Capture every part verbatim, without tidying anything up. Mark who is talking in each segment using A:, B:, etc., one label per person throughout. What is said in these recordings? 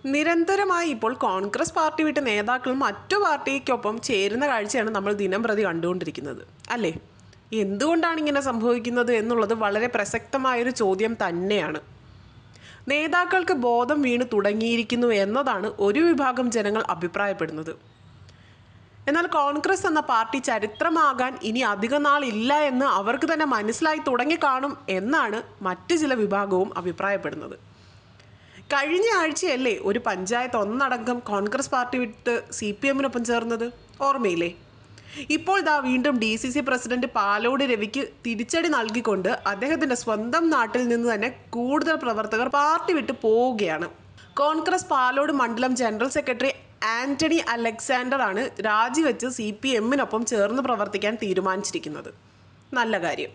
A: നിരന്തരമായി ഇപ്പോൾ കോൺഗ്രസ് പാർട്ടി വിട്ട് നേതാക്കൾ മറ്റു പാർട്ടിക്കൊപ്പം ചേരുന്ന കാഴ്ചയാണ് നമ്മൾ ദിനം പ്രതി കണ്ടുകൊണ്ടിരിക്കുന്നത്, അല്ലേ? എന്തുകൊണ്ടാണ് ഇങ്ങനെ സംഭവിക്കുന്നത് എന്നുള്ളത് വളരെ പ്രസക്തമായൊരു ചോദ്യം തന്നെയാണ്. നേതാക്കൾക്ക് ബോധം വീണ് തുടങ്ങിയിരിക്കുന്നു എന്നതാണ് ഒരു വിഭാഗം ജനങ്ങൾ അഭിപ്രായപ്പെടുന്നത്. എന്നാൽ കോൺഗ്രസ് എന്ന പാർട്ടി ചരിത്രമാകാൻ ഇനി അധിക നാളില്ല എന്ന് അവർക്ക് തന്നെ മനസ്സിലായി തുടങ്ങിക്കാണും എന്നാണ് മറ്റു ചില വിഭാഗവും അഭിപ്രായപ്പെടുന്നത്. കഴിഞ്ഞ ആഴ്ചയല്ലേ ഒരു പഞ്ചായത്ത് ഒന്നടങ്കം കോൺഗ്രസ് പാർട്ടി വിട്ട് സി പി എമ്മിനൊപ്പം ചേർന്നത്, ഓർമ്മയില്ലേ? ഇപ്പോൾ ദാ വീണ്ടും D C C president Palode രവിക്ക് തിരിച്ചടി നൽകിക്കൊണ്ട് അദ്ദേഹത്തിൻ്റെ സ്വന്തം നാട്ടിൽ നിന്ന് തന്നെ കൂടുതൽ പ്രവർത്തകർ പാർട്ടി വിട്ട് പോവുകയാണ്. കോൺഗ്രസ് പാലോട് മണ്ഡലം ജനറൽ സെക്രട്ടറി ആന്റണി അലക്സാണ്ടർ ആണ് രാജിവെച്ച് സി പി എമ്മിനൊപ്പം ചേർന്ന് പ്രവർത്തിക്കാൻ തീരുമാനിച്ചിരിക്കുന്നത്. നല്ല കാര്യം.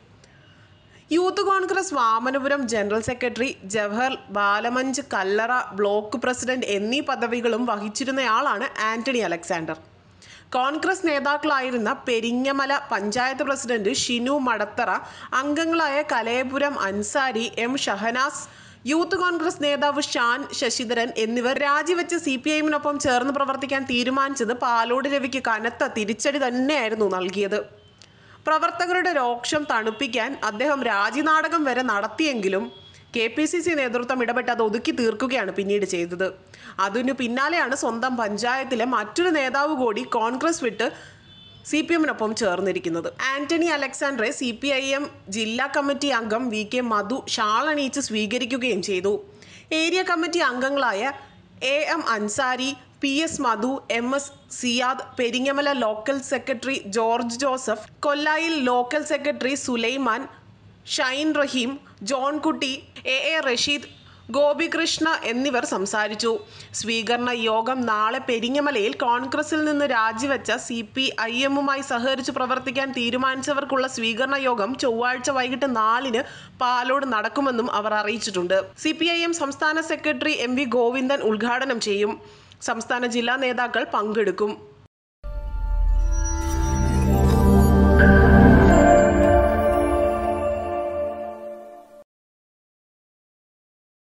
A: Youth Congress Vamanapuram general secretary, Jawahar Balamanch Kallara block president എന്നീ പദവികളും വഹിച്ചിരുന്നയാളാണ് ആന്റണി അലക്സാണ്ടർ. കോൺഗ്രസ് നേതാക്കളായിരുന്ന പെരിങ്ങമല പഞ്ചായത്ത് പ്രസിഡന്റ് ഷിനു മടത്തറ, അംഗങ്ങളായ കലയപുരം അൻസാരി, എം ഷഹനാസ്, യൂത്ത് കോൺഗ്രസ് നേതാവ് ഷാൻ ശശിധരൻ എന്നിവർ രാജിവെച്ച് സി പി ഐഎമ്മിനൊപ്പം ചേർന്ന് പ്രവർത്തിക്കാൻ തീരുമാനിച്ചത് പാലോട് രവിക്ക് കനത്ത തിരിച്ചടി തന്നെയായിരുന്നു നൽകിയത്. പ്രവർത്തകരുടെ രോക്ഷം തണുപ്പിക്കാൻ അദ്ദേഹം രാജിനാടകം വരെ നടത്തിയെങ്കിലും കെ പി സി സി നേതൃത്വം ഇടപെട്ട് അത് ഒതുക്കി തീർക്കുകയാണ് പിന്നീട് ചെയ്തത്. അതിനു പിന്നാലെയാണ് സ്വന്തം പഞ്ചായത്തിലെ മറ്റൊരു നേതാവ് കൂടി കോൺഗ്രസ് വിട്ട് സി പി എമ്മിനൊപ്പം ചേർന്നിരിക്കുന്നത്. ആന്റണി അലക്സാണ്ടറെ സി പി ഐ എം ജില്ലാ കമ്മിറ്റി അംഗം വി കെ മധു ഷാളണിയിച്ച് സ്വീകരിക്കുകയും ചെയ്തു. ഏരിയ കമ്മിറ്റി അംഗങ്ങളായ A M Ansari, P S Madhu, M S Siyad, Peringamala local secretary George Joseph, Kollayil local secretary Sulaiman, Shine Rahim, Johnkutty, A A Rasheed, Gopikrishna എന്നിവർ സംസാരിച്ചു. സ്വീകരണ യോഗം നാളെ പെരിങ്ങമലയിൽ കോൺഗ്രസിൽ നിന്ന് രാജിവെച്ച സി പി ഐ എമ്മുമായി സഹകരിച്ച് പ്രവർത്തിക്കാൻ തീരുമാനിച്ചവർക്കുള്ള സ്വീകരണ യോഗം ചൊവ്വാഴ്ച വൈകിട്ട് നാലിന് പാലോട് നടക്കുമെന്നും അവർ അറിയിച്ചിട്ടുണ്ട്. സി പി ഐ എം സംസ്ഥാന സെക്രട്ടറി എം വി ഗോവിന്ദൻ ഉദ്ഘാടനം ചെയ്യും. സംസ്ഥാന ജില്ലാ നേതാക്കൾ പങ്കെടുക്കും.